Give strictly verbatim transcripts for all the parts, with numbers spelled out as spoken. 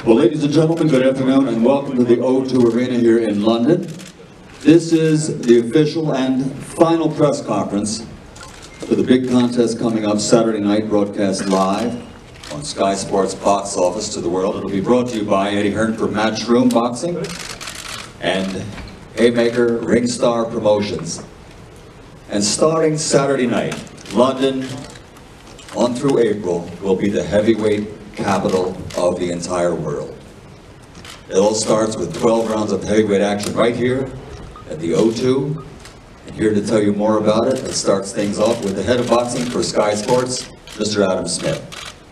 Well, ladies and gentlemen, good afternoon and welcome to the O two Arena here in London. This is the official and final press conference for the big contest coming up Saturday night, broadcast live on Sky Sports Box Office to the world. It'll be brought to you by Eddie Hearn for Matchroom Boxing and Haymaker Ringstar Promotions. And starting Saturday night, London on through April will be the heavyweight capital of the entire world. It all starts with twelve rounds of heavyweight action right here at the O two. And here to tell you more about it, it starts things off with the head of boxing for Sky Sports, Mister Adam Smith.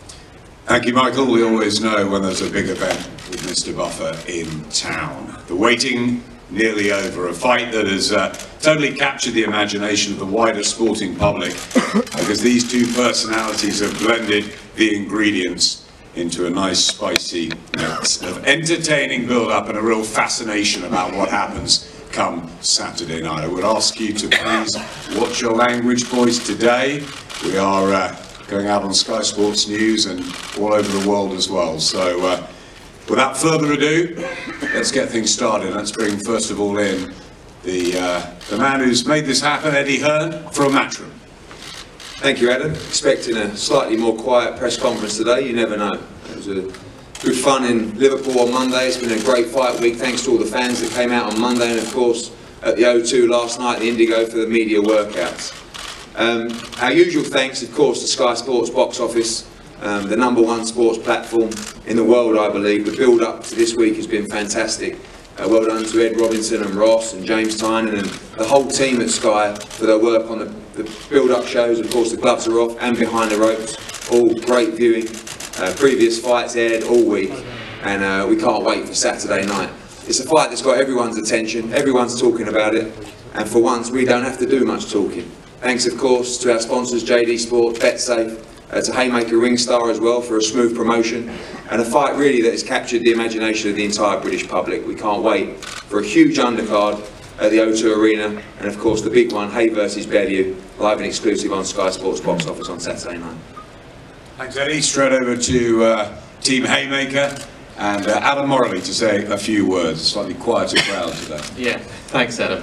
Thank you, Michael. We always know when there's a big event with Mister Buffer in town. The waiting nearly over. A fight that has uh, totally captured the imagination of the wider sporting public because these two personalities have blended the ingredients into a nice spicy mix of entertaining build-up and a real fascination about what happens come Saturday night. I would ask you to please watch your language, boys. Today we are uh, going out on Sky Sports News and all over the world as well. So uh, without further ado, let's get things started. Let's bring first of all in the, uh, the man who's made this happen, Eddie Hearn from Matchroom. Thank you, Adam. Expecting a slightly more quiet press conference today, you never know. It was a good fun in Liverpool on Monday. It's been a great fight week, thanks to all the fans that came out on Monday, and of course at the O two last night, the Indigo, for the media workouts. Um, our usual thanks, of course, to Sky Sports Box Office, um, the number one sports platform in the world, I believe. The build-up to this week has been fantastic. Uh, well done to Ed Robinson and Ross and James Tynan and the whole team at Sky for their work on the, the build-up shows. Of course, the gloves are off and behind the ropes. All great viewing. Uh, previous fights aired all week, and uh, we can't wait for Saturday night. It's a fight that's got everyone's attention. Everyone's talking about it, and for once, we don't have to do much talking. Thanks, of course, to our sponsors, J D Sport, BetSafe, uh, to Haymaker Ringstar as well for a smooth promotion, and a fight really that has captured the imagination of the entire British public. We can't wait for a huge undercard at the O two Arena, and of course the big one, Hay versus Bellew, live and exclusive on Sky Sports Box Office on Saturday night. Thanks, Eddie. Straight over to uh, Team Haymaker and uh, Adam Morley to say a few words. Slightly quieter crowd today. Yeah, thanks, Adam.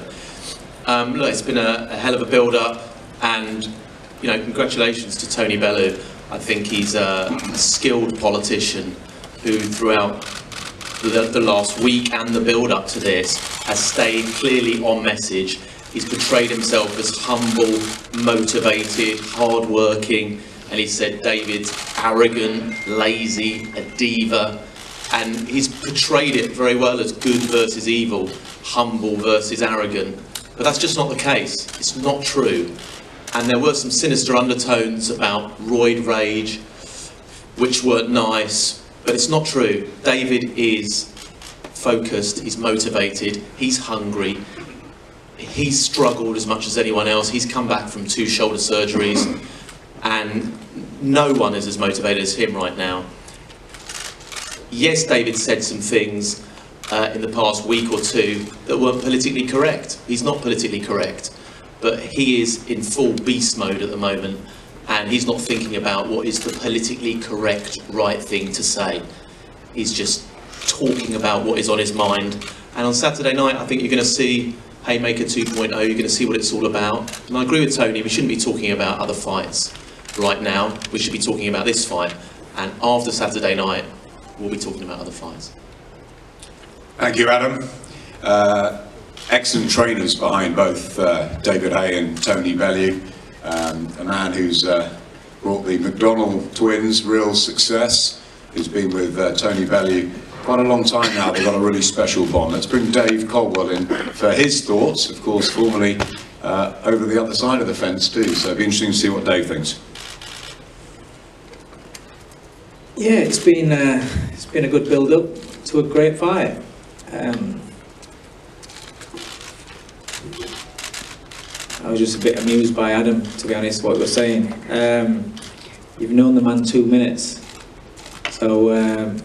Um, look, it's been a, a hell of a build-up, and you know, congratulations to Tony Bellew. I think he's a, a skilled politician who, throughout the, the last week and the build-up to this, has stayed clearly on message. He's portrayed himself as humble, motivated, hard-working, and he said David's arrogant, lazy, a diva, and he's portrayed it very well as good versus evil, humble versus arrogant. But that's just not the case. It's not true. And there were some sinister undertones about roid rage, which weren't nice, but it's not true. David is focused, he's motivated, he's hungry, he's struggled as much as anyone else. He's come back from two shoulder surgeries, and no one is as motivated as him right now. Yes, David said some things uh, in the past week or two that weren't politically correct. He's not politically correct. But he is in full beast mode at the moment, and he's not thinking about what is the politically correct right thing to say. He's just talking about what is on his mind. And on Saturday night, I think you're going to see Haymaker two point oh, you're going to see what it's all about. And I agree with Tony, we shouldn't be talking about other fights right now. We should be talking about this fight. And after Saturday night, we'll be talking about other fights. Thank you, Adam. Uh, Excellent trainers behind both uh, David Hay and Tony Bellew, um, a man who's uh, brought the McDonald twins real success, who's been with uh, Tony Bellew quite a long time now. They've got a really special bond. Let's bring Dave Caldwell in for his thoughts, of course, formerly uh, over the other side of the fence too, so it'll be interesting to see what Dave thinks. Yeah, it's been, uh, it's been a good build-up to a great fight. Um, I was just a bit amused by Adam, to be honest, what he was saying. Um, you've known the man two minutes, so um,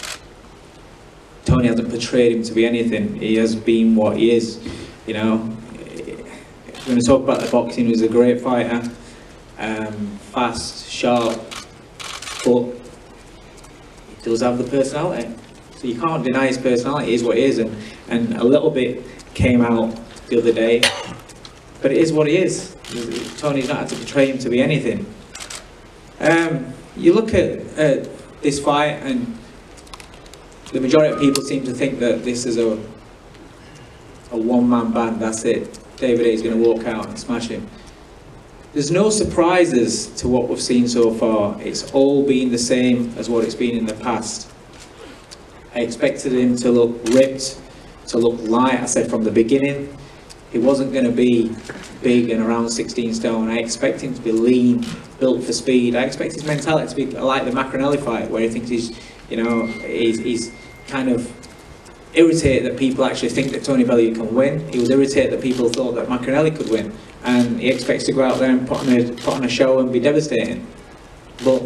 Tony hasn't portrayed him to be anything. He has been what he is, you know. If we're going to talk about the boxing, he was a great fighter, um, fast, sharp, but he does have the personality. So you can't deny his personality. It is what it is, and, and a little bit came out the other day, but it is what it is. Tony's not had to portray him to be anything. Um, you look at uh, this fight, and the majority of people seem to think that this is a, a one-man band, that's it. David Haye's going to walk out and smash him. There's no surprises to what we've seen so far. It's all been the same as what it's been in the past. I expected him to look ripped, to look light. I said from the beginning, he wasn't going to be big and around sixteen stone. I expect him to be lean, built for speed. I expect his mentality to be like the Macronelli fight, where he thinks he's, you know, he's, he's kind of irritated that people actually think that Tony Bellew can win. He was irritated that people thought that Macronelli could win, and he expects to go out there and put on a, put on a show and be devastating. But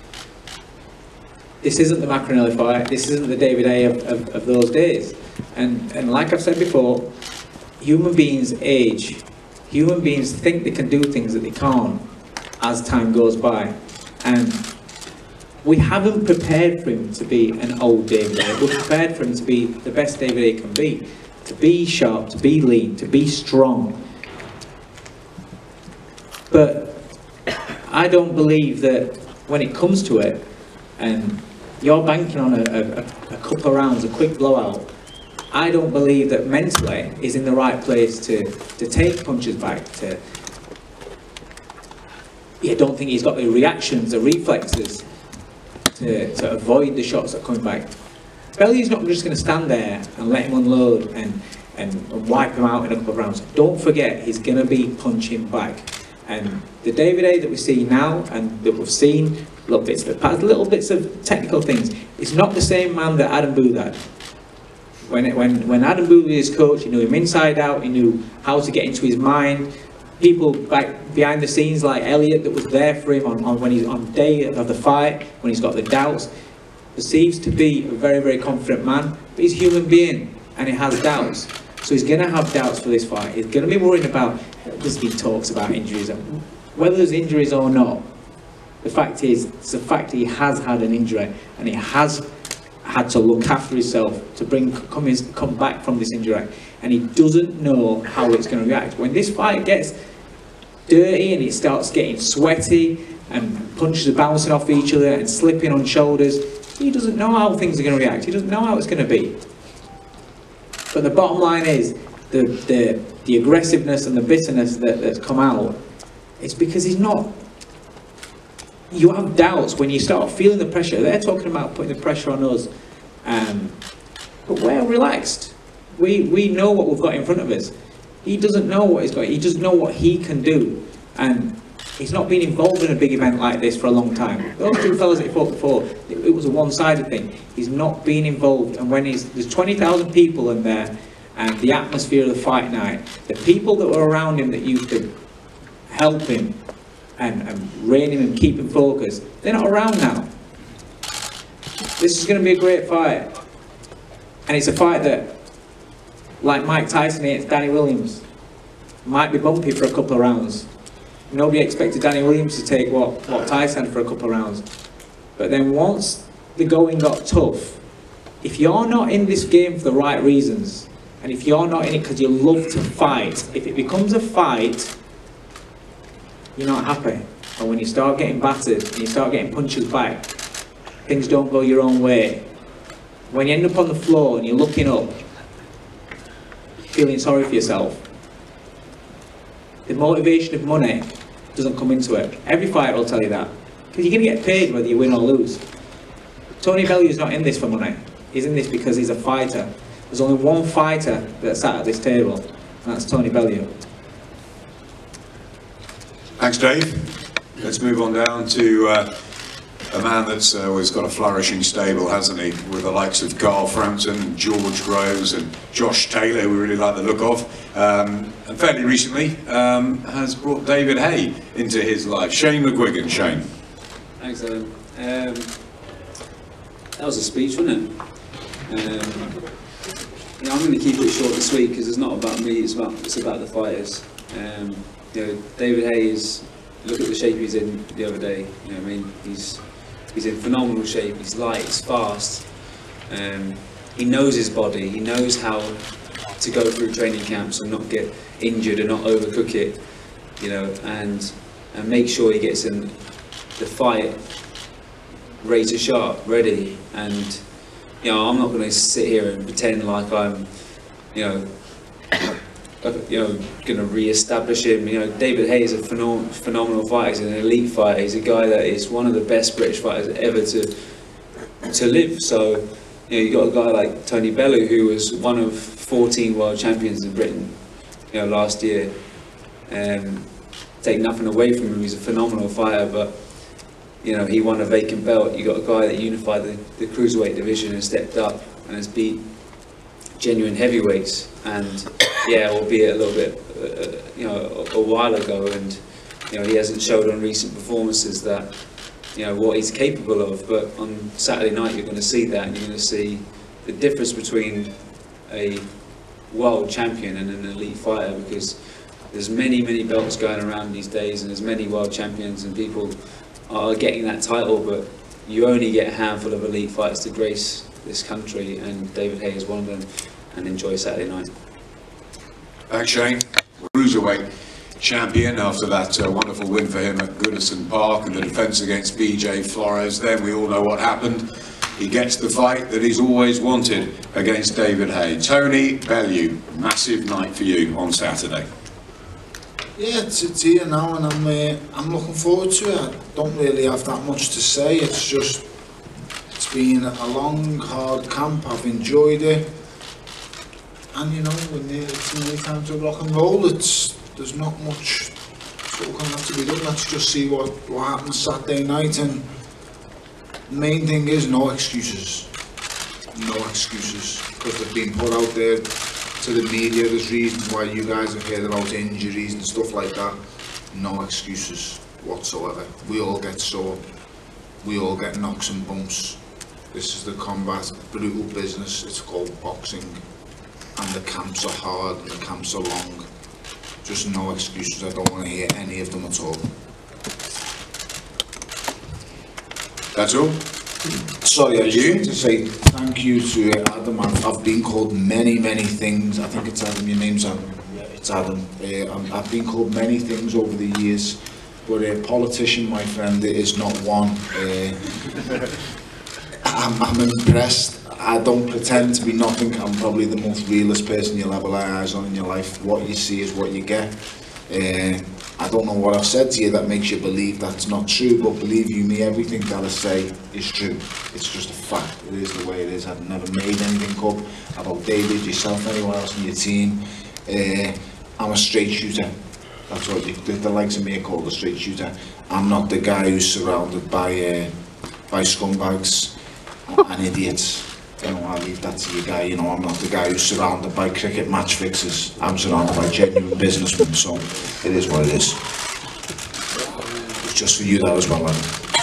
this isn't the Macronelli fight. This isn't the David Haye of, of, of those days. And, and like I've said before, human beings age. Human beings think they can do things that they can't as time goes by. And we haven't prepared for him to be an old David Haye. We're prepared for him to be the best David Haye can be. To be sharp, to be lean, to be strong. But I don't believe that when it comes to it, and you're banking on a, a, a couple of rounds, a quick blowout, I don't believe that mentally he's in the right place to, to take punches back, to... I don't think he's got the reactions, the reflexes to, to avoid the shots that are coming back. Bellew's not just going to stand there and let him unload and, and, and wipe him out in a couple of rounds. Don't forget, he's going to be punching back. And the David Haye that we see now and that we've seen, little bits of it, little bits of technical things, is not the same man that Adam Booth had. When, it, when, when Adam Booth was his coach, he knew him inside out, he knew how to get into his mind. People back behind the scenes like Elliot that was there for him on, on when he's on day of the fight, when he's got the doubts, perceives to be a very, very confident man, but he's a human being and he has doubts. So he's going to have doubts for this fight. He's going to be worried about, there's been talks about injuries, whether there's injuries or not. The fact is, it's the fact he has had an injury and he has had to look after himself to bring come, his, come back from this injury, and he doesn't know how it's going to react. When this fight gets dirty and it starts getting sweaty and punches are bouncing off each other and slipping on shoulders, he doesn't know how things are going to react. He doesn't know how it's going to be. But the bottom line is, the, the, the aggressiveness and the bitterness that, that's come out, it's because he's not... You have doubts when you start feeling the pressure. They're talking about putting the pressure on us. Um, but we're relaxed. We, we know what we've got in front of us. He doesn't know what he's got. He doesn't know what he can do. And he's not been involved in a big event like this for a long time. Those two fellas that he fought before, it, it was a one-sided thing. He's not been involved. And when he's, there's twenty thousand people in there, and the atmosphere of the fight night, the people that were around him that used to help him and, and rein him and keep him focused, they're not around now. This is going to be a great fight. And it's a fight that, like Mike Tyson against Danny Williams, might be bumpy for a couple of rounds. Nobody expected Danny Williams to take what, what Tyson had for a couple of rounds. But then once the going got tough, if you're not in this game for the right reasons, and if you're not in it because you love to fight, if it becomes a fight, you're not happy. And when you start getting battered and you start getting punches back, things don't go your own way. When you end up on the floor and you're looking up, feeling sorry for yourself, the motivation of money doesn't come into it. Every fighter will tell you that. Because you're going to get paid whether you win or lose. Tony Bellew is not in this for money. He's in this because he's a fighter. There's only one fighter that sat at this table, and that's Tony Bellew. Thanks, Dave. Let's move on down to uh, a man that's uh, always got a flourishing stable, hasn't he? With the likes of Carl Frampton, George Rose and Josh Taylor, who we really like the look of. Um, and fairly recently um, has brought David Haye into his life. Shane McGuigan. Shane. Thanks, Adam. Um, that was a speech, wasn't it? Um, yeah, I'm going to keep it short this week because it's not about me, it's about, it's about the fighters. Um, you know, David Haye is, look at the shape he's in the other day. You know what I mean? He's he's in phenomenal shape. He's light, he's fast. Um, he knows his body. He knows how to go through training camps and not get injured and not overcook it, you know, and and make sure he gets in the fight razor sharp, ready. And you know, I'm not going to sit here and pretend like I'm, you know, you know, going to re-establish him. You know, David Haye is a phenom phenomenal fighter. He's an elite fighter. He's a guy that is one of the best British fighters ever to to live. So, you know, you got a guy like Tony Bellew, who was one of fourteen world champions in Britain, you know, last year. Um, take nothing away from him. He's a phenomenal fighter, but you know, he won a vacant belt. You got a guy that unified the, the cruiserweight division and stepped up and has beat genuine heavyweights. And yeah, albeit a little bit, uh, you know, a, a while ago, and you know, he hasn't showed on recent performances that, you know, what he's capable of. But on Saturday night, you're going to see that, and you're going to see the difference between a world champion and an elite fighter, because there's many, many belts going around these days, and there's many world champions, and people are getting that title, but you only get a handful of elite fighters to grace this country, and David Haye is one of them. And enjoy Saturday night. Thanks, Shane. Cruiserweight champion after that uh, wonderful win for him at Goodison Park and the defence against B J Flores. Then we all know what happened. He gets the fight that he's always wanted against David Haye. Tony Bellew, massive night for you on Saturday. Yeah, it's, it's here now, and I'm uh, I'm looking forward to it. I don't really have that much to say. It's just it's been a long, hard camp. I've enjoyed it. And you know, when it's nearly time to rock and roll, it's there's not much sort of going to have to be done. Let's just see what, what happens Saturday night. And the main thing is no excuses. No excuses. Because they've been put out there to the media. There's reasons why you guys have heard about injuries and stuff like that. No excuses whatsoever. We all get sore. We all get knocks and bumps. This is the combat, brutal business. It's called boxing. And the camps are hard, and the camps are long. Just no excuses. I don't want to hear any of them at all. That's all? Sorry, I just want to say thank you to Adam. I've, I've been called many, many things. I think it's Adam, your name's Adam. Yeah, it's Adam. Uh, I've been called many things over the years, but a politician, my friend, is not one. Uh, I'm, I'm impressed. I don't pretend to be nothing. I'm probably the most realist person you'll ever lay eyes on in your life. What you see is what you get. Uh, I don't know what I've said to you that makes you believe that's not true, but believe you me, everything that I say is true. It's just a fact. It is the way it is. I've never made anything up about David, yourself, anyone else in your team. Uh, I'm a straight shooter. That's what you, the, the likes of me are called a straight shooter. I'm not the guy who's surrounded by uh, by scumbags and idiots. You know, I'll leave that to you guy. You know, I'm not the guy who's surrounded by cricket match fixers. I'm surrounded by genuine businessmen, so it is what it is. It's just for you that as well, Adam.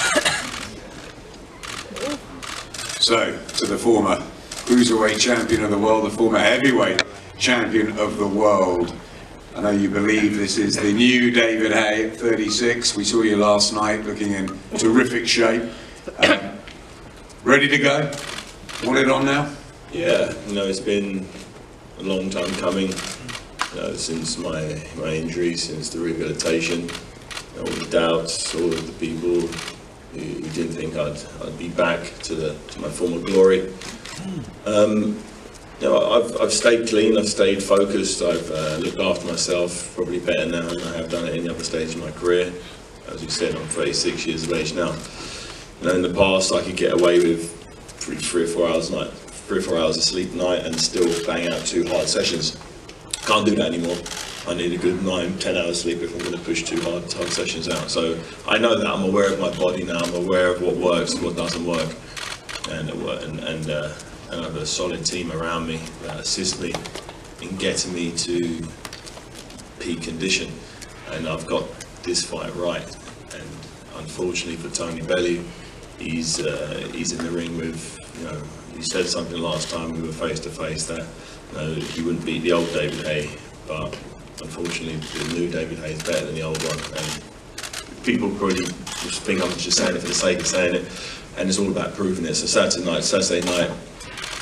So, to the former cruiserweight champion of the world, the former heavyweight champion of the world. I know you believe this is the new David Haye at thirty-six. We saw you last night looking in terrific shape. Um, ready to go? Want it on now? Yeah, you know, it's been a long time coming, you know, since my, my injury, since the rehabilitation, you know, all the doubts, all of the people who, who didn't think I'd, I'd be back to, the, to my former glory. Um, you know, I've, I've stayed clean, I've stayed focused, I've uh, looked after myself probably better now than I have done at any other stage in my career. As you said, I'm thirty-six years of age now. You know, in the past I could get away with Three, three or four hours a night, three or four hours of sleep a night, and still bang out two hard sessions. Can't do that anymore. I need a good nine, ten hours sleep if I'm going to push two hard, hard sessions out. So I know that. I'm aware of my body now. I'm aware of what works and what doesn't work, and and and, uh, and I have a solid team around me that assist me in getting me to peak condition. And I've got this fight right. And unfortunately for Tony Bellew, He's uh, he's in the ring with, you know, he said something last time we were face to face that, you know, he wouldn't beat the old David Haye, but unfortunately the new David Haye is better than the old one. And people probably just think I'm just saying it for the sake of saying it, and it's all about proving it. So Saturday night, Saturday night,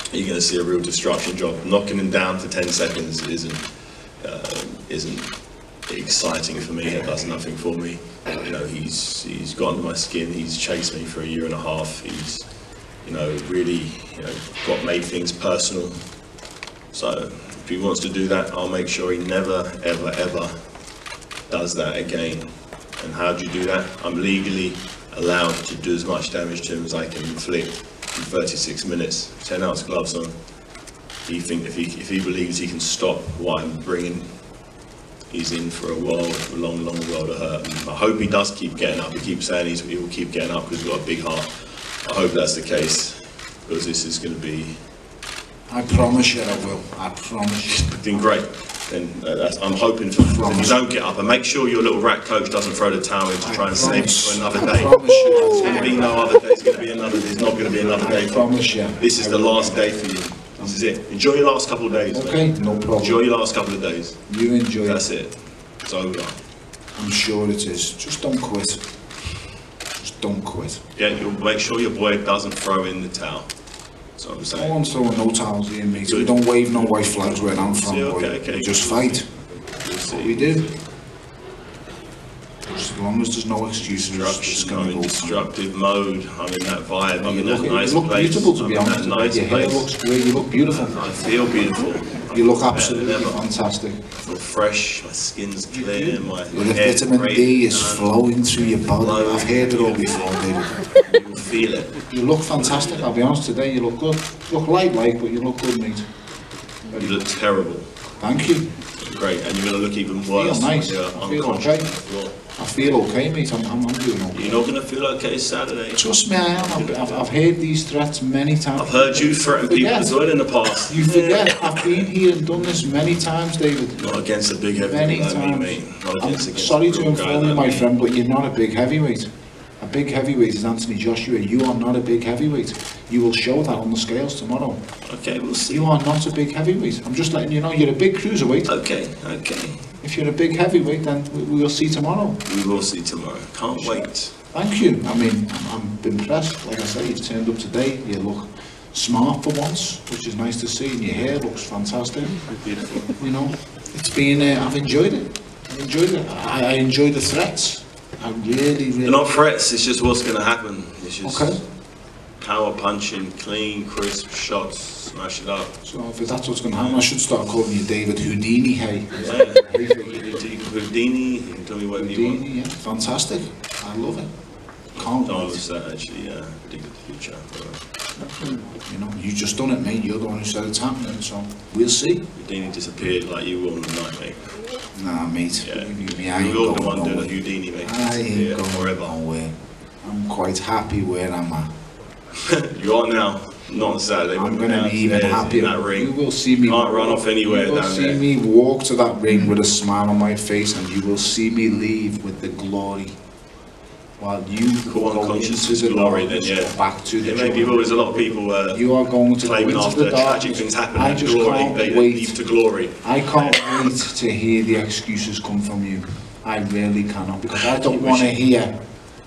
you're going to see a real destruction job. Knocking him down for ten seconds isn't uh, isn't exciting for me. It does nothing for me. You know, he's he's got under my skin. He's chased me for a year and a half. He's, you know, really, you know, got made things personal. So if he wants to do that, I'll make sure he never, ever, ever does that again. And how do you do that? I'm legally allowed to do as much damage to him as I can inflict in thirty-six minutes. ten ounce gloves on. He think if he if he believes he can stop what I'm bringing, he's in for a world, a long, long world of hurt. And I hope he does keep getting up. He keeps saying he's, he will keep getting up because he's got a big heart. I hope that's the case, because this is going to be. I promise you I will. I promise you. Doing great. And uh, that's, I'm hoping for that you don't get up, and make sure your little rat coach doesn't throw the towel in to try and save you for another day. I promise you. There's going to be no other day. There's going to be another. There's not going to be another day. I promise you. This is the last day for you. This is it. Enjoy your last couple of days. Okay, mate. no problem. Enjoy your last couple of days. You enjoy That's it. it. It's over. I'm sure it is. Just don't quit. Just don't quit. Yeah, you'll make sure your boy doesn't throw in the towel. That's what I'm No saying. one's throwing no towels here, mate. We Good. don't wave no white flags where I'm from, See, boy. okay, okay. We just fight. We'll see. We do. Just as long as there's no excuses, it's Destruction, going I'm to in go fine. destructive mode. I'm in that vibe. I'm You in look, that you nice look place. beautiful, to I'm be in honest. that today. nice Your hair place. looks great. You look beautiful. I feel beautiful. You look Better than absolutely ever. fantastic. I feel fresh. My skin's clear. My Your hair's vitamin great, D is and flowing through your body. Flowing. I've heard it all before, David. You'll feel it. You look fantastic, I'll be honest, today. You look good. You look light-like, but you look good, mate. You look terrible. Thank you. Great, and you're going to look even feel worse nice. when you're I feel unconscious okay. on the floor. I feel okay, mate. I'm, I'm, I'm doing okay. You're not going to feel okay Saturday. Trust me, I am. I've, I've, I've heard these threats many times. I've heard you threaten people Forget. as well in the past. You forget, I've been here and done this many times, David. Not against a big Many heavyweight like me, times. mate. Not I'm against, against sorry a to real guy inform you, like my me. friend, but you're not a big heavyweight. A big heavyweight is Anthony Joshua. You are not a big heavyweight. You will show that on the scales tomorrow. Okay, we'll see. You are not a big heavyweight. I'm just letting you know you're a big cruiserweight. Okay, okay. If you're a big heavyweight, then we we will see tomorrow. We will see tomorrow. Can't wait. Thank you. I mean, I'm, I'm impressed. Like I say, you've turned up today. You look smart for once, which is nice to see, and your hair looks fantastic. Beautiful. You know, it's been. Uh, I've enjoyed it. I've enjoyed it. I, I enjoy the threats. I really, really. They're not threats, it's just what's going to happen. It's just Okay. power punching, clean, crisp shots, smash it up. So if that's what's going to happen, I should start calling you David Houdini. Hey. Yeah. You can Houdini, you can tell me whatever you want. Houdini, yeah, fantastic. I love it. Can't No, I wait. was uh, actually uh, predicted the future. But, You know, you just done it, mate. You're the one who said it's happening. So we'll see. Houdini disappeared like you will on the night, mate. Nah, mate. Yeah. Believe me, I ain't You're the going one doing the nowhere. Houdini, mate. I ain't Yeah, going forever. nowhere. I'm quite happy where I'm at. You are now, not on Saturday. I'm when going we're to be even downstairs happier. in that ring. You will see me. Can't run off anywhere You will down see there. me walk to that ring with a smile on my face, and you will see me leave with the glory. While you Cool, go unconscious into the glory, then, darkness, yeah. back to the Yeah, maybe joy. there's a lot of people uh, You are going to go claiming into after the tragic darkness. things happen, I that just glory, can't they wait. leave to glory. I can't wait to hear the excuses come from you. I really cannot, because I don't Keep want to wishing. hear.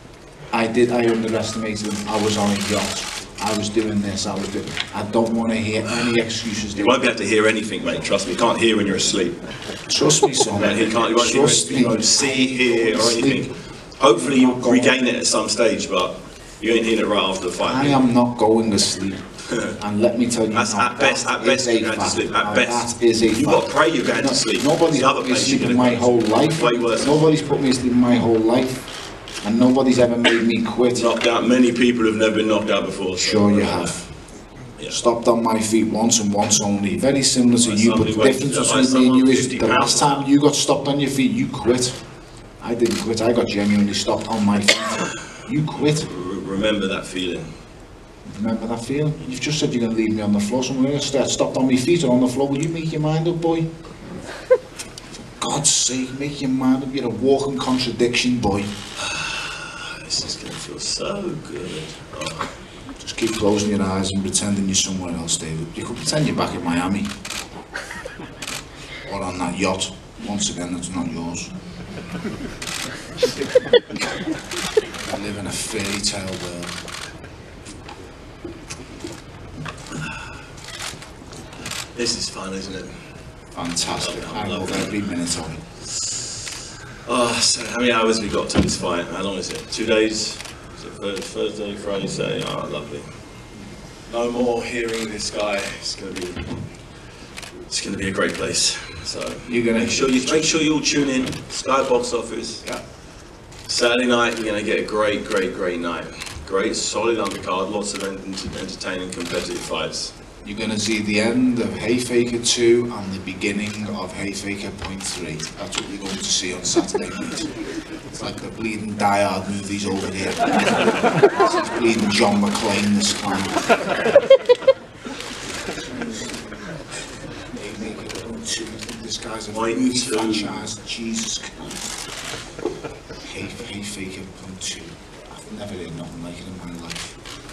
I did. I underestimated them. I was on a yacht. I was doing this. I was doing. I don't want to hear any excuses. You won't be able to hear anything, mate. Trust me. You can't hear when you're asleep. Trust me, son. Mate, he can't. You won't, hear Trust anything. You me. won't see, hear, or Sleep. anything. Hopefully, you I'm not going- regain it at some stage, but you ain't hearing it right after the fight. I am not going to sleep. And let me tell you, That's now, at best. that At best, is you're a going to fact. sleep. At Now, best, that is a you fact. got to pray you're going No, to sleep. Nobody's the other put me place sleep you're in going my to whole life. Way worse. Nobody's put me sleep in my whole life, and nobody's ever made me quit. Knocked out. Many people have never been knocked out before. So Sure you have. Yeah. Stopped on my feet once and once only. Very similar to Like you, but somebody the weighs- difference like between me and you someone is fifty the last pounds. time you got stopped on your feet, you quit. I didn't quit. I got genuinely stopped on my feet. You quit. R- remember that feeling. Remember that feeling? You've just said you're going to leave me on the floor, so I'm going to start stopped on my feet or on the floor. Will you make your mind up, boy? For God's sake, make your mind up. You're a walking contradiction, boy. This is going to feel so good. Oh. Just keep closing your eyes and pretending you're somewhere else, David. You could pretend you're back in Miami. Or on that yacht. Once again, that's not yours. I live in a fairy tale world. This is fun, isn't it? Fantastic. I love every minute of it. Oh, so how many hours have we got to this fight? How long is it? Two days? Is it Thursday, Thursday Friday, Saturday? Oh, lovely. No more hearing this guy. It's gonna be, it's gonna be a great place. So You're gonna make sure you make sure you all tune in. Sky Box Office. Yeah. Saturday night, you're gonna get a great, great, great night. Great, solid undercard. Lots of ent- entertaining, competitive fights. You're going to see the end of Hayfaker two and the beginning of Hayfaker Point three. That's what you're going to see on Saturday night. It's like the bleeding Die Hard movies over here. It's bleeding John McClane this time. Hayfaker Point two. I think this guy's a Point movie two. franchise. Jesus Christ. Hay, Hayfaker Point two. I've never heard nothing like it in my life.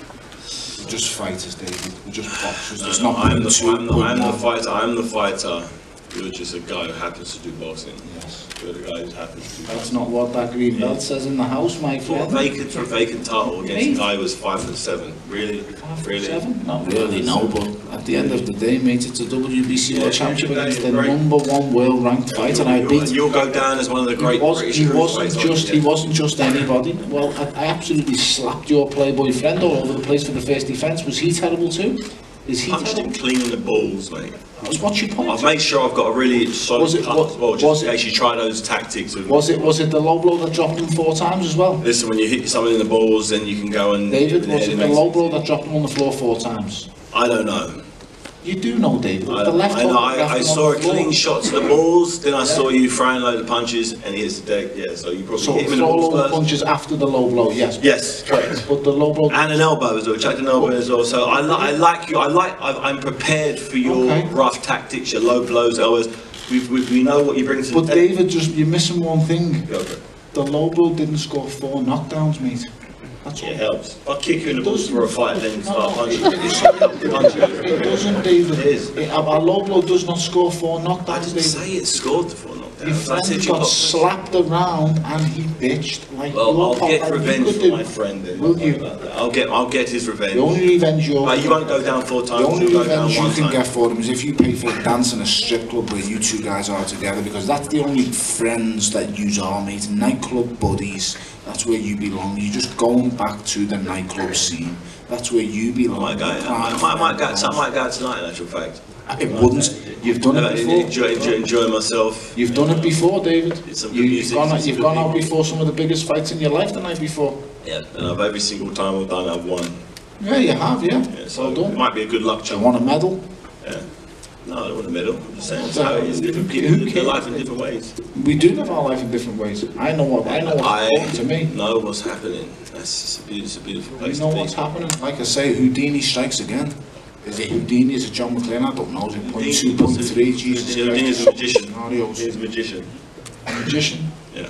We're just fighters, David. We're just boxers. There's No, not I'm point the, two, I'm, the, point I'm the one. fighter. I'm the fighter. You're just a guy who happens to do boxing. Yes. You're the guy who happens to do That's boxing. not what that green belt says in the house, my For a friend. vacant, for a vacant title against Me? a guy who was five foot seven. Really? Half Really? seven? Not really, no, but at the end of the day, mate, it's a W B C Yeah, World Championship yeah, against the right. number one world ranked fighter, and I You'll, beat. you'll go down as one of the He, great was, British he cruiserweights, wasn't aren't just you? he wasn't just anybody. Well, I, I absolutely slapped your Playboy friend all over the place for the first defence. Was he terrible too? Is he Punched him terrible? clean in the balls, mate. What's your point? I've made sure I've got a really solid Was it- cut was- as well, just was in it- case you try those tactics. Of, Was it was it the low blow that dropped him four times as well? Listen, when you hit someone in the balls, then you can go and... David, and was it it the makes- low blow that dropped him on the floor four times? I don't know. You do know, David. I, The left I, know, hook I, left I him saw on a the floor. clean shot to the balls, then I saw you throwing a load of punches, and he hits the deck. Yeah, so you probably So hit him in the throw balls low first. punches after the low blow, yes. Yes, correct. But the low blow. And an elbow as well, checked an elbow as well. So I, li- I like you. I like. I've, I'm prepared for your Okay. rough tactics, your low blows, elbows. We we we know what you bring to But the table. David, just you're missing one thing. Go for it. The low blow didn't score four knockdowns, mate. That's all. It helps. If I kick you in the balls for a fight, then start No, punching. it- you. Punch you. It doesn't, David. It is. It- a, a low blow does not score four I knockdowns, didn't David. say it scored the four Your knockdowns. I friend said you got got. slapped around and he bitched like Well, your I'll pop- get like you revenge could for do. my friend. Then. Will you? I'll get. I'll get his revenge. The only revenge you're But you won't go down four times. The only You'll go down revenge you one can time. get for him is if you pay for a dance in a strip club where you two guys are together, because that's the only friends that you are, mate. Nightclub buddies. That's where you belong. You're just going back to the nightclub scene. That's where you I belong. might go. I might, I might go. I might go out tonight. In actual fact. It wouldn't. You've done Uh, it before. enjoy, enjoy, enjoy myself. You've done it before, David. It's some You, good you've music, gone, some out, you've good gone out people. before some of the biggest fights in your life the night before. Yeah, and I've every single time I've done, I've won. Yeah, you have, yeah. Yeah, so well it done. might be a good luck Do you jump. want a medal? Yeah. No, I don't want a medal. I'm just saying. It's Who how it is. Different people cares? live their life in different ways. We do live our life in different ways. I know what I know what's I important to me. know what's happening. That's it's a beautiful, it's a beautiful You place know to be. what's happening. Like I say, Houdini strikes again. Is it Houdini? Is it John McClane? I don't know. Is it point two, point three? Jesus Houdini is Christ. a magician. Scenarios. He's a magician. A magician? Yeah.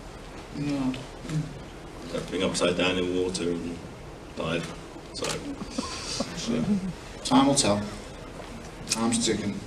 No. That thing upside down in water and died. So. So, time will tell. Time's ticking.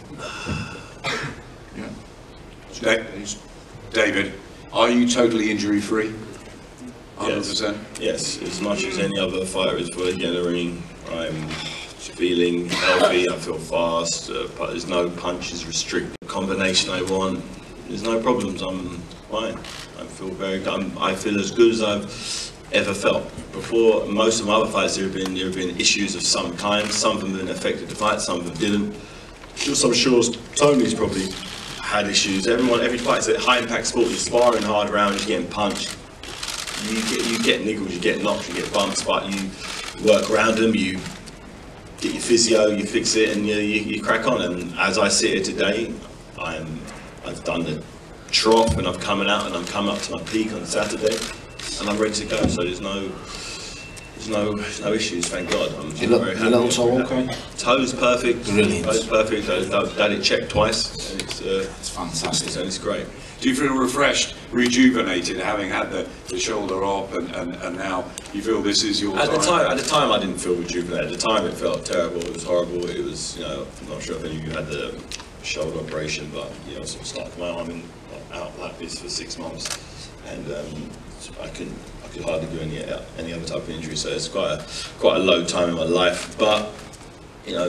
Yeah. Da- David, are you totally injury free? one hundred percent? Yes, as much as any other fighter is for get in the ring. I'm feeling healthy, I feel fast, uh, but there's no punches restricted. Combination I want, there's no problems, I'm fine. I feel very good. I'm, I feel as good as I've ever felt. Before, most of my other fights, there have been, there have been issues of some kind. Some of them have affected the fight, some of them didn't. Just I'm sure Tony's probably had issues. Everyone, every fight's a high impact sport, you're sparring hard around, you're getting punched. You get, you get niggles, you get knocks, you get bumps, but you work around them, you get your physio, you fix it, and you, you, you crack on. And as I sit here today, I'm, I've done the trough, and I'm coming out, and I'm coming up to my peak on Saturday, and I'm ready to go. So there's no, there's no, there's no issues. Thank God. I'm Your little, very your happy. little toe I'm okay? happy. Toes perfect. Brilliant. Toes perfect. I've I've had it checked twice, and it's, uh, It's fantastic. it's, and it's great. Do you feel refreshed, rejuvenated, having had the, the shoulder up and, and, and now you feel this is your At the time? time, at the time, I didn't feel rejuvenated. At the time, it felt terrible. It was horrible. It was, you know, I'm not sure if any of you had the shoulder operation, but you know, sort of stuck my arm in out like this for six months, and um, I couldn't, I could hardly do any any other type of injury. So it's quite a quite a low time in my life. But you know,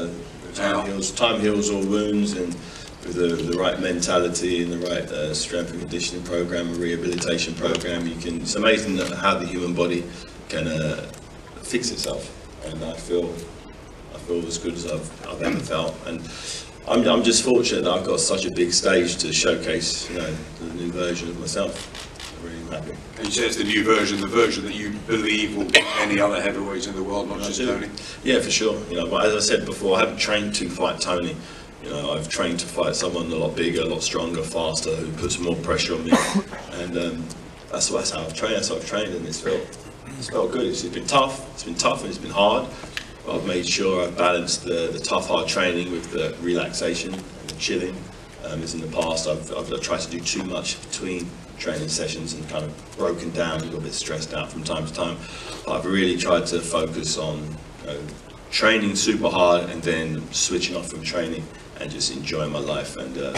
Time heals, time heals all wounds, and with the, the right mentality and the right uh, strength and conditioning program and rehabilitation program, you can. It's amazing that how the human body can uh, fix itself, and I feel I feel as good as I've, I've ever felt. And I'm, I'm just fortunate that I've got such a big stage to showcase, you know, the new version of myself. I'm really happy. And you say it's the new version, the version that you believe will beat any other heavyweight in the world, not just Tony. Yeah, for sure. You know, but as I said before, I haven't trained to fight Tony. You know, I've trained to fight someone a lot bigger, a lot stronger, faster, who puts more pressure on me. And um, that's, that's how I've trained. That's how I've trained, and it's felt it's felt good. It's, it's been tough. It's been tough, and it's been hard. But I've made sure I've balanced the, the tough, hard training with the relaxation and the chilling. Um, as in the past, I've, I've, I've tried to do too much between training sessions and kind of broken down, a little bit stressed out from time to time. But I've really tried to focus on you know, training super hard and then switching off from training and just enjoying my life. And uh,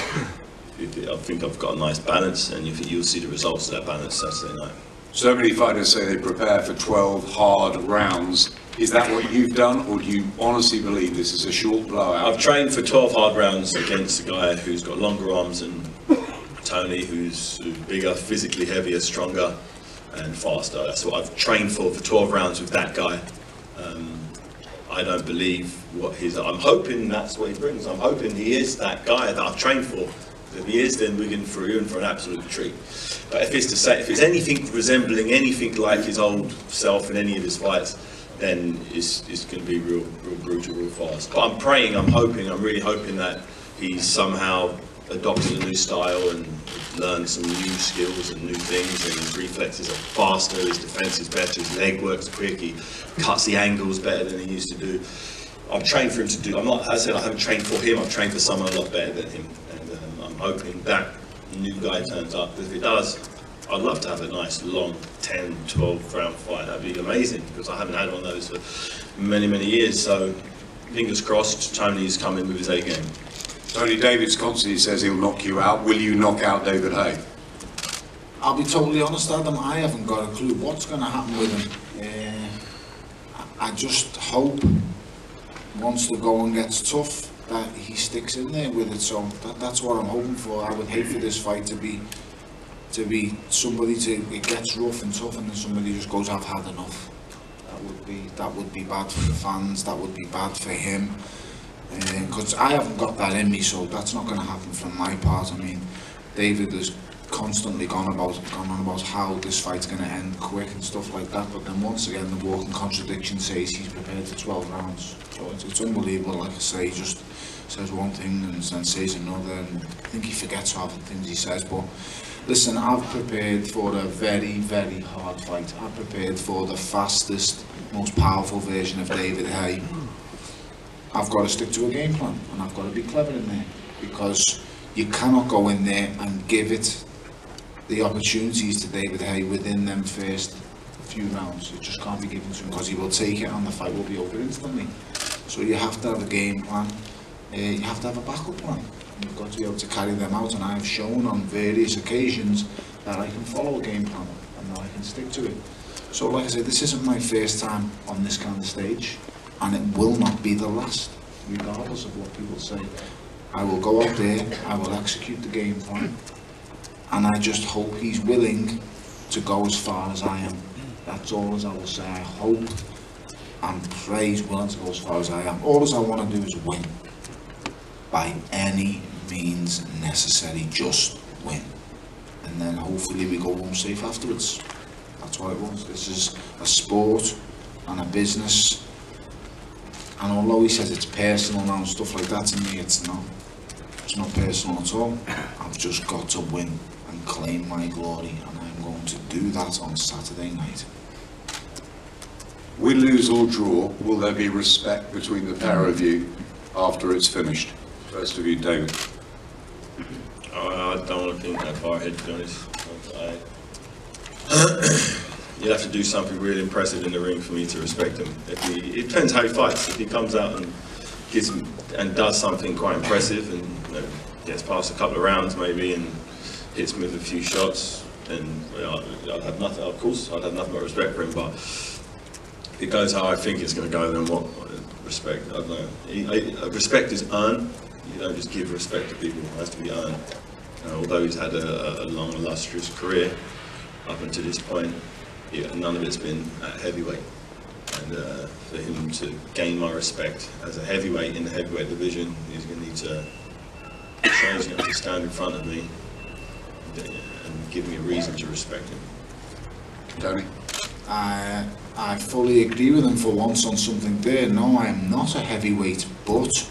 I think I've got a nice balance, and you think you'll see the results of that balance Saturday night. So many fighters say they prepare for twelve hard rounds. Is that what you've done, or do you honestly believe this is a short blowout? I've trained for twelve hard rounds against a guy who's got longer arms than Tony, who's bigger, physically heavier, stronger and faster. That's what I've trained for, for twelve rounds with that guy. Um, I don't believe what he's, I'm hoping that's what he brings. I'm hoping he is that guy that I've trained for. If he is, then we're in for, in for an absolute treat. But if it's to say, if it's anything resembling anything like his old self in any of his fights, then it's, it's going to be real, real brutal, real fast. But I'm praying, I'm hoping, I'm really hoping that he's somehow adopted a new style and learned some new skills and new things, and his reflexes are faster, his defense is better, his leg works quick, he cuts the angles better than he used to do. I've trained for him to do, I'm not, as I said, I haven't trained for him, I've trained for someone a lot better than him. And um, I'm hoping that new guy turns up. If it does, I'd love to have a nice long ten, twelve round fight. That'd be amazing, because I haven't had one of those for many, many years. So fingers crossed, Tony's coming with his A game. Tony Davis constantly says he'll knock you out. Will you knock out David Haye? I'll be totally honest, Adam, I haven't got a clue what's going to happen with him. Uh, I just hope once the going gets tough that he sticks in there with it. So that, that's what I'm hoping for. I would hate for this fight to be to be somebody to, it gets rough and tough and then somebody just goes, I've had enough. That would be, that would be bad for the fans, that would be bad for him. Because uh, I haven't got that in me, so that's not going to happen from my part. I mean, David has constantly gone about gone on about how this fight's going to end quick and stuff like that, but then once again the walking contradiction says he's prepared for twelve rounds. So it's, it's unbelievable. Like I say, he just says one thing and then says another, and I think he forgets half the things he says. But listen, I've prepared for a very, very hard fight. I've prepared for the fastest, most powerful version of David Haye. I've got to stick to a game plan, and I've got to be clever in there, because you cannot go in there and give it the opportunities to David Haye within them first few rounds. It just can't be given to him, because he will take it and the fight will be over instantly. So you have to have a game plan, uh, you have to have a backup plan, and you've got to be able to carry them out, and I've shown on various occasions that I can follow a game plan and that I can stick to it. So like I said, this isn't my first time on this kind of stage, and it will not be the last, regardless of what people say. I will go out there, I will execute the game plan, and I just hope he's willing to go as far as I am. That's all as I will say. I hope and pray he's willing to go as far as I am. All as I want to do is win. By any means necessary, just win. And then hopefully we go home safe afterwards. That's what it was. This is a sport and a business. And although he says it's personal now and stuff like that, to me it's not. It's not personal at all. I've just got to win and claim my glory, and I'm going to do that on Saturday night. Win, lose or draw, will there be respect between the pair of you after it's finished? First of you, David. Oh, I don't want to think that far ahead, to be honest. I, You'd have to do something really impressive in the ring for me to respect him. If he, it depends how he fights. If he comes out and gives him, and does something quite impressive, and you know, gets past a couple of rounds maybe and hits me with a few shots, then you know, I'd have nothing. Of course, I'd have nothing but respect for him. But if it goes how I think it's going to go, then what respect. I don't know. I, I, respect is earned. You don't just give respect to people. It has to be earned. Uh, although he's had a, a long, illustrious career up until this point, yeah, none of it's been at heavyweight. And uh, for him to gain my respect as a heavyweight in the heavyweight division, he's going to need to change him to stand in front of me and give me a reason to respect him. Tony? I, I fully agree with him for once on something there. No, I am not a heavyweight, but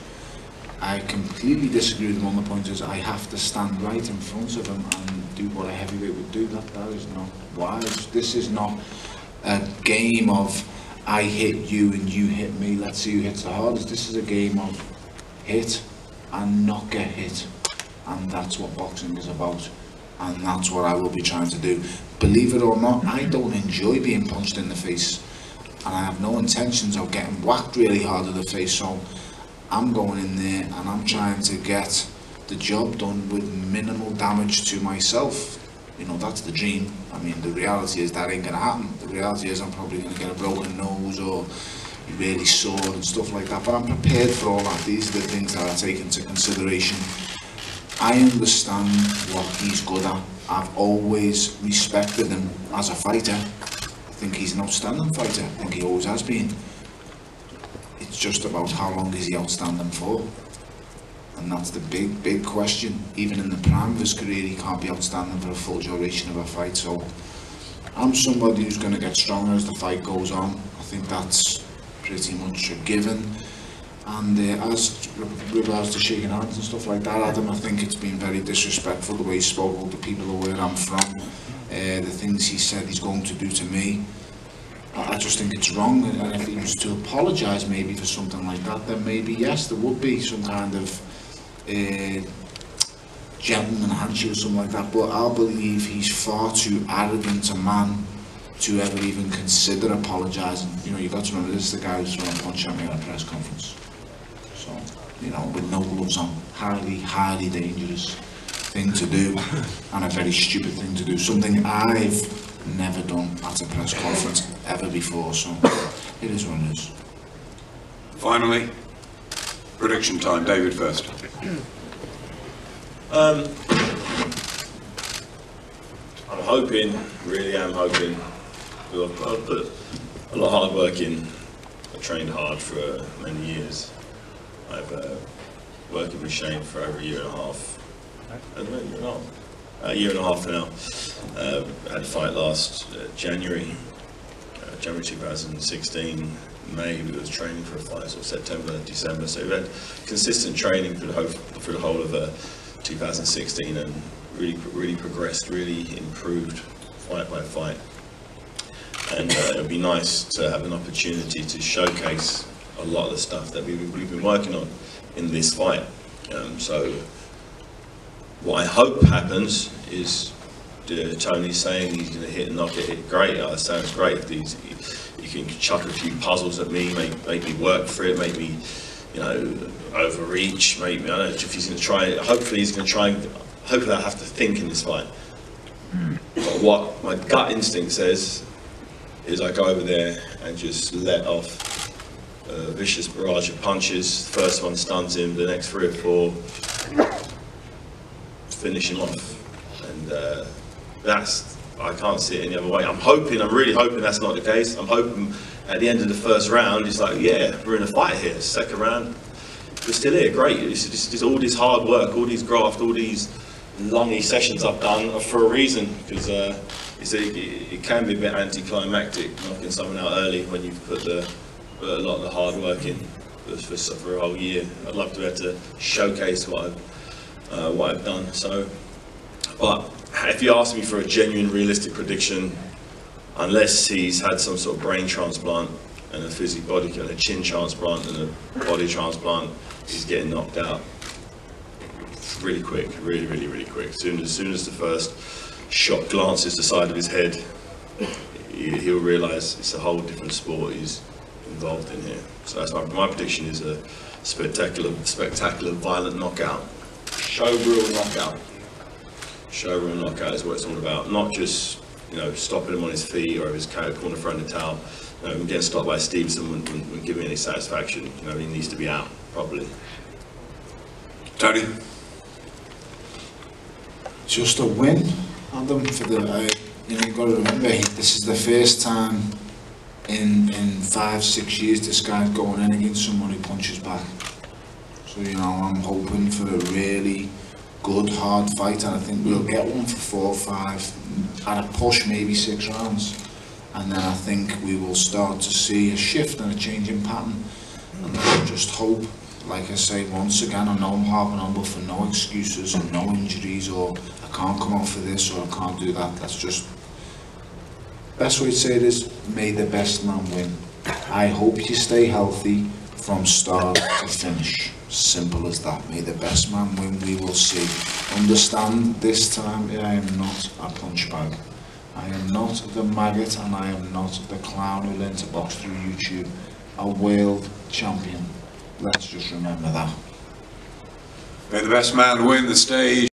I completely disagree with him on the point is I have to stand right in front of him and do what a heavyweight would do. That, that is not wise. This is not a game of I hit you and you hit me, let's see who hits the hardest. This is a game of hit and not get hit. And that's what boxing is about. And that's what I will be trying to do. Believe it or not, I don't enjoy being punched in the face. And I have no intentions of getting whacked really hard in the face. So I'm going in there and I'm trying to get the job done with minimal damage to myself. You know, that's the dream. I mean, the reality is that ain't gonna happen. The reality is I'm probably gonna get a broken nose or be really sore and stuff like that. But I'm prepared for all that. These are the things that I take into consideration. I understand what he's good at. I've always respected him as a fighter. I think he's an outstanding fighter. I think he always has been. It's just about how long is he outstanding for? And that's the big, big question. Even in the prime of his career, he can't be outstanding for a full duration of a fight. So I'm somebody who's going to get stronger as the fight goes on. I think that's pretty much a given. And uh, as regards to shaking hands and stuff like that, Adam, I think it's been very disrespectful the way he spoke to people where I'm from, uh, the things he said he's going to do to me. I just think it's wrong, and if he was to apologise maybe for something like that, then maybe yes, there would be some kind of uh, gentleman handshake or something like that. But I believe he's far too arrogant a man to ever even consider apologising. You know, you've got to remember, this is the guy who's throwing a punch at me at a press conference. So, you know, with no gloves on, highly, highly dangerous thing to do, and a very stupid thing to do. Something I've never done at a press conference ever before, so it is what it is. Finally, prediction time. David first. Um, I'm hoping, really am hoping, I've I've put a lot of hard work in. I've trained hard for many years. I've uh, worked with Shane for over a year and a half. A year and a half. A year and a half now. Uh, had a fight last uh, January, uh, January two thousand sixteen. May we was training for a fight, so September, December. So we've had consistent training for the whole for the whole of uh, two thousand sixteen, and really really progressed, really improved fight by fight. And uh, it would be nice to have an opportunity to showcase a lot of the stuff that we've, we've been working on in this fight. Um, so. What I hope happens is uh, Tony's saying he's going to hit and knock it. Hit great. Uh, sounds great. If he's, he, he can chuck a few puzzles at me, make, make me work for it, make me, you know, overreach. Maybe I don't know if he's going to try. Hopefully he's going to try. And, hopefully I have to think in this fight. But what my gut instinct says is I go over there and just let off a vicious barrage of punches. First one stuns him. The next three or four. Finish him off, and uh, that's, I can't see it any other way. I'm hoping, I'm really hoping that's not the case. I'm hoping at the end of the first round, it's like, yeah, we're in a fight here. Second round, we're still here, great. It's just, it's all this hard work, all these graft, all these longy sessions I've done are for a reason, because uh, it's a, it can be a bit anticlimactic knocking someone out early when you've put, the, put a lot of the hard work in for, for, for a whole year. I'd love to be able to showcase what I've Uh, what I've done. So, but if you ask me for a genuine, realistic prediction, unless he's had some sort of brain transplant and a physical body, and a chin transplant and a body transplant, he's getting knocked out really quick, really, really, really quick. As soon as, as soon as the first shot glances the side of his head, he, he'll realise it's a whole different sport he's involved in here. So that's my, my prediction is a spectacular, spectacular, violent knockout. Showreel knockout. Showreel knockout is what it's all about. Not just you know, stopping him on his feet or his corner throwing the towel. You know, getting stopped by Stevenson wouldn't, wouldn't, wouldn't give me any satisfaction. You know, he needs to be out properly. Tony? Just a win, Adam, for the, uh, you know, you've got to remember, he, this is the first time in, in five, six years this guy's going in against someone who punches back. So, you know, I'm hoping for a really good, hard fight, and I think we'll get one for four or five, at a push, maybe six rounds. And then I think we will start to see a shift and a change in pattern. And I just hope, like I say, once again, I know I'm harping on, but for no excuses and no injuries, or I can't come out for this or I can't do that. That's just, best way to say it is, may the best man win. I hope you stay healthy from start to finish. Simple as that. May the best man win, we will see. Understand, this time I am not a punch bag. I am not the maggot, and I am not the clown who learned to box through YouTube. A world champion. Let's just remember that. May the best man win the stage.